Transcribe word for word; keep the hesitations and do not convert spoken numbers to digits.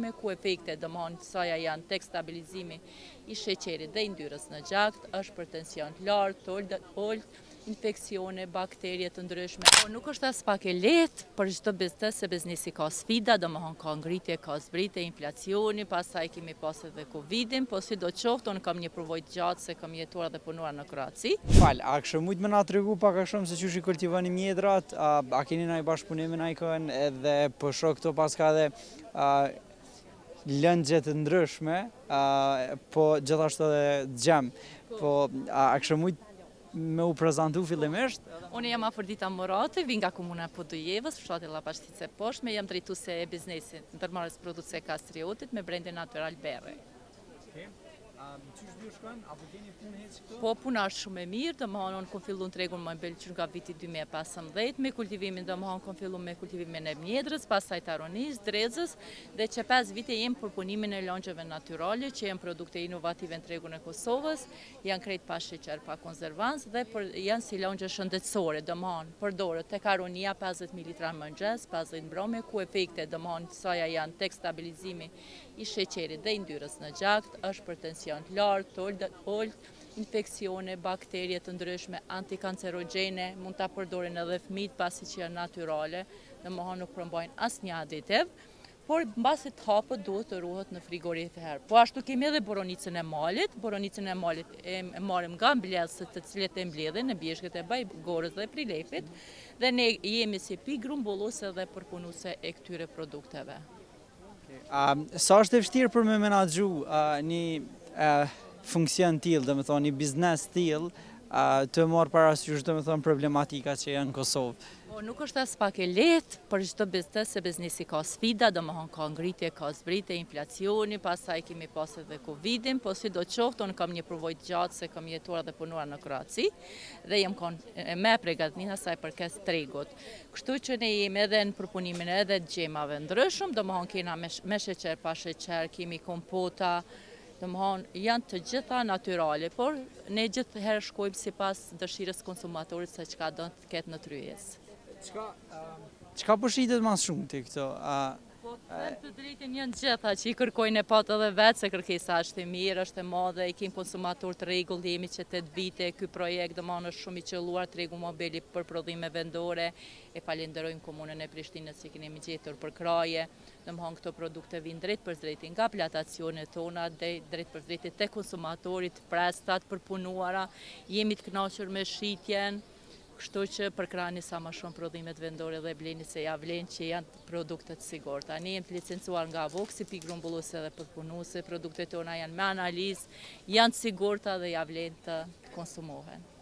ndryshme ku efekte domthonjë soja janë tek stabilizimi i sheqerit dhe i yndyrës në gjakt, është për tension të lartë, olt, infeksione, bakterje të ndryshme. Po nuk është as pak e lehtë për çdo biznes, se biznesi ka sfida, domethënë ka ngritje, ka zbritje, inflacioni, pastaj kemi pas edhe Covidin, po sidoqoftë unë kam një përvojë të gjatë se kam jetuar dhe punuar në Kroaci. Fal, a kështë mujtë me na tregu pak a shumë se çush i kultivoni mjedrat, a, a keni ndonjë bashkëpunim me ndonjë edhe po shoh këto pas ka edhe lëndje të ndryshme, a, po gjithashtu edhe gjem. Po a, a kështë mujtë me u prezentu fillimisht? Unë jam Afrodita Morati, vi nga komuna Podujevës, fshati Llapashtice Poshme, jam drejtuese e biznesit ndërmarrës produktëse kastriotit me brendin Natural Berre. Qysh ju shkon? Apo keni punë hiç këtu? Po puna është shumë e mirë, domethënë unë kam filluar tregun më belqyr nga viti dy mijë e pesëmbëdhjetë me kultivimin, domethënë kam filluar me kultivimin e mjedrës, pastaj taronis, drezës dhe që pesë vite jem për punimin e langjeve natyrale, që janë produkte inovative në tregun e Kosovës, janë krejt pa sheqer, pa konservancë dhe për, janë si langje shëndetësore, domethënë përdoret tek aronia pesëdhjetë mililitra në mëngjes, pesëdhjetë mbrëmje, ku efekte domethënë soja janë tek stabilizimi i sheqerit dhe i yndyrës në gjakt, është për tension të lartë, olt, infeksione, bakterje të ndryshme, antikancerogjene, mund ta përdorin edhe fëmijët pasi që janë natyrale, domethënë nuk përmbajnë asnjë aditiv, por mbasi të hapët duhet të ruhet në frigorifer. Po ashtu kemi edhe boronicën e malit, boronicën e malit e marrim nga mbledhësit të cilët e mbledhin në bjeshkët e Bajgorës dhe Prilefit, dhe ne jemi si pikë grumbulluese dhe përpunuese e këtyre produkteve. A, sa është e vështirë për me menaxhu një funksion tillë, dhe me thonë, një biznes tillë, të marrë parasysh, dhe me thonë, problematika që janë në Kosovë? Po nuk është as pak e lehtë për çdo biznes, se biznesi ka sfida, domethënë ka ngritje, ka zbritje, inflacioni, pastaj kemi pas edhe Covidin, po sidoqoftë unë kam një përvojë të gjatë se kam jetuar dhe punuar në Kroaci dhe jam kanë me përgatitje asaj përkes tregut. Kështu që ne jemi edhe në përpunimin edhe të gjemave ndryshëm, domethënë kena me, me sheqer, pa sheqer, kemi kompota, domethënë janë të gjitha natyrale, por ne gjithherë shkojmë sipas dëshirës konsumatorit se çka do të ketë në tryezë. Qka, qka po shitet mas shumë ti këto? Po të drejtën janë gjitha që i kërkojnë e patë edhe vetë, se kërkesa është e mirë, është e madhe, i kim konsumator të rregull, jemi që tetë vite, ky projekt domethënë është shumë i qelluar, tregu mobili për prodhime vendore, e falenderojmë komunën e Prishtinës që kemi gjetur për kraje, domethënë këto produkte vijnë drejt për drejt nga plantacionet tona, drejt për drejt te konsumatorit, prestat, përpunuara, jemi të kënaqur me shitjen. Kështu që përkrahani sa më shumë prodhimet vendore dhe bleni se ja vlen që janë produkte të sigurta. Ne jemi të licencuar nga A V O K si pikë grumbulluese dhe përpunuese, produktet tona janë me analizë, janë të sigurta dhe ja vlen të konsumohen.